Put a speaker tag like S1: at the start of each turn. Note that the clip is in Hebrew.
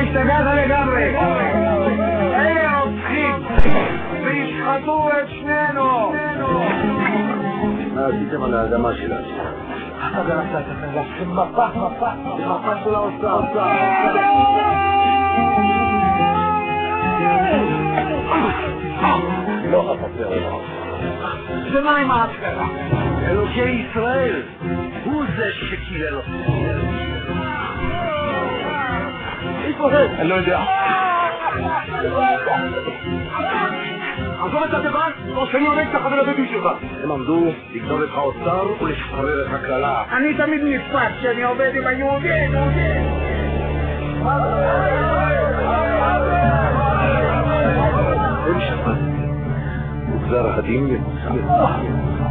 S1: השתגעת לגמרי. אלה רוצחים וישחטו את שנינו.
S2: מה עשיתם על האדמה שלנו?
S1: אתה גרמת את זה, מפה של האוצר.
S2: לא חפצר לך.
S1: ומה עם ההפקרה?
S2: אלוקי ישראל הוא זה שקילל אותי. איפה זה?
S1: אני לא יודע. עזוב את הדבר, או שאני עומד את החבר הבדואי שלך.
S2: הם עמדו לגנוב את האוצר ולשחרר את הכללה.
S1: אני תמיד נפפק שאני עובד עם היהודים.
S2: הם שפט. וגזר הדין יבוצע.